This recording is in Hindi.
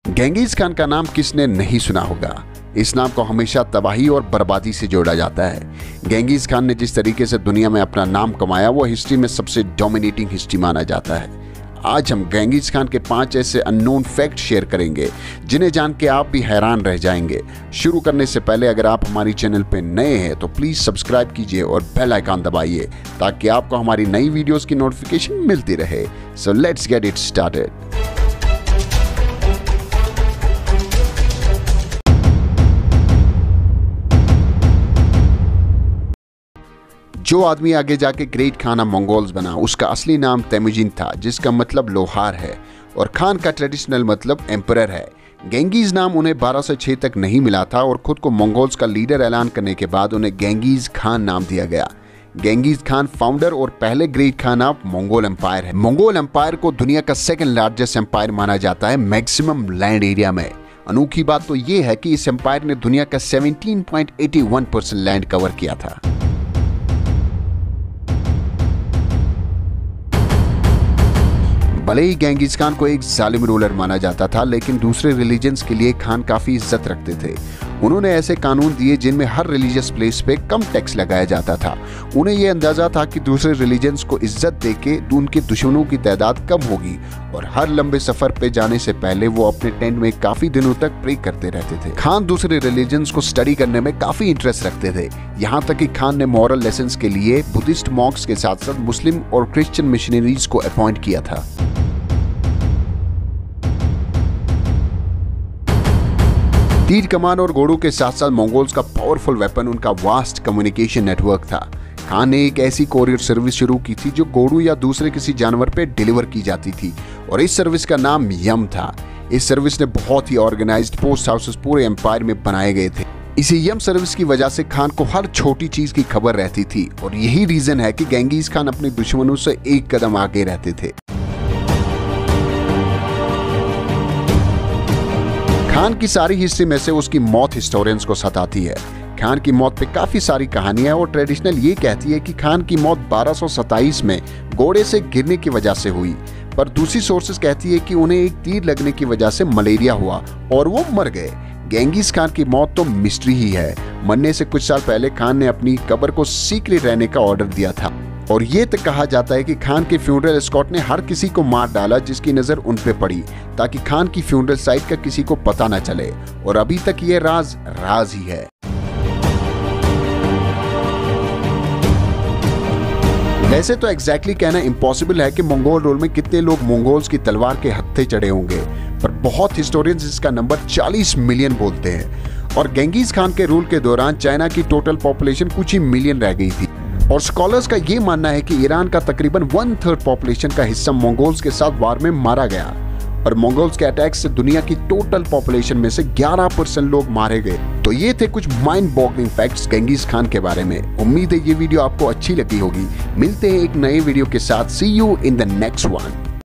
गेंगिस खान का नाम किसने नहीं सुना होगा। इस नाम को हमेशा तबाही और बर्बादी से जोड़ा जाता है। गेंगिस खान ने जिस तरीके से दुनिया में अपना नाम कमाया वो हिस्ट्री में सबसे डोमिनेटिंग हिस्ट्री माना जाता है। आज हम गेंगिस खान के 5 ऐसे अननोन फैक्ट शेयर करेंगे जिन्हें जान के आप भी हैरान रह जाएंगे। शुरू करने से पहले अगर आप हमारी चैनल पे नए हैं तो प्लीज सब्सक्राइब कीजिए और बेल आइकन दबाइए ताकि आपको हमारी नई वीडियोस की नोटिफिकेशन मिलती रहे। So let's get it started. जो आदमी आगे जाके ग्रेट खान ऑफ मंगोल्स बना उसका असली नाम तेमुजिन था, जिसका मतलब लोहार है और खान का ट्रेडिशनल मतलब एम्परर है। गेंगिस नाम उन्हें 1206 तक नहीं मिला था और खुद को मंगोल्स का लीडर ऐलान करने के बाद उन्हें गेंगिस खान नाम दिया गया। गेंगिस खान फाउंडर और पहले great Khan of Mongol empire है। मंगोल एम्पायर को दुनिया का सेकंड लार्जेस्ट एम्पायर माना जाता है मैक्सिमम लैंड एरिया में। अनोखी बात तो ये है कि इस एम्पायर ने दुनिया का 17.81% लैंड कवर किया था। भले ही गेंगिस खान को एक जालिम रूलर माना जाता था, लेकिन दूसरे रिलीजन्स के लिए खान काफी इज्जत रखते थे। उन्होंने ऐसे कानून दिए जिनमें हर रिलीजियस प्लेस पे कम टैक्स लगाया जाता था। उन्हें यह अंदाजा था कि दूसरे रिलीजन्स को इज्जत देके उनके दुश्मनों की तादाद कम होगी और हर लंबे सफर पे जाने से पहले वो अपने टेंट में काफी दिनों तक प्रे करते रहते थे। खान दूसरे रिलीजन्स को स्टडी करने में काफी इंटरेस्ट रखते थे, यहाँ तक कि खान ने मॉरल लेसन्स के लिए बुद्धिस्ट मॉन्क्स के साथ साथ मुस्लिम और क्रिश्चियन मिशनरीज को अपॉइंट किया था। तीर कमान और घोड़ों के साथ साथ मंगोल्स का पावरफुल वेपन उनका वास्ट कम्युनिकेशन नेटवर्क था। खान ने एक ऐसी कोरियर सर्विस शुरू की थी जो घोड़ों या दूसरे किसी जानवर पे डिलीवर की जाती थी और इस सर्विस का नाम यम था। इस सर्विस ने बहुत ही ऑर्गेनाइज्ड पोस्ट हाउसेस पूरे एम्पायर में बनाए गए थे। इसी यम सर्विस की वजह से खान को हर छोटी चीज की खबर रहती थी और यही रीजन है कि गेंगिस खान अपने दुश्मनों से एक कदम आगे रहते थे। खान की सारी हिस्ट्री में से उसकी मौत हिस्टोरियंस को सताती है। खान की मौत पे काफी सारी कहानियां हैं और ट्रेडिशनल ये कहती है कि खान की मौत 1227 में घोड़े से गिरने की वजह से हुई, पर दूसरी सोर्सेस कहती है कि उन्हें एक तीर लगने की वजह से मलेरिया हुआ और वो मर गए। गेंगिस खान की मौत तो मिस्ट्री ही है। मरने से कुछ साल पहले खान ने अपनी कब्र को सीक्रेट रहने का ऑर्डर दिया था और ये तक कहा जाता है कि खान के फ्यूनरल एस्कॉर्ट ने हर किसी को मार डाला जिसकी नजर उन पे पड़ी, ताकि खान की फ्यूनरल साइट का किसी को पता न चले और अभी तक ये राज ही है। वैसे तो एग्जैक्टली कहना इम्पॉसिबल है कि मंगोल रूल में कितने लोग मंगोल्स की तलवार के हत्थे चढ़े होंगे, पर बहुत हिस्टोरियंस इसका नंबर 40 मिलियन बोलते हैं और गेंगिस खान के रूल के दौरान चाइना की टोटल पॉपुलेशन कुछ ही मिलियन रह गई थी और स्कॉलर्स का ये मानना है कि ईरान का तकरीबन 1/3 पॉपुलेशन का हिस्सा मंगोल्स के साथ वार में मारा गया और मंगोल्स के अटैक से दुनिया की टोटल पॉपुलेशन में से 11% लोग मारे गए। तो ये थे कुछ mind boggling facts Genghis Khan के बारे में। उम्मीद है ये वीडियो आपको अच्छी लगी होगी। मिलते हैं एक नए वीडियो के साथ। See you in the next one.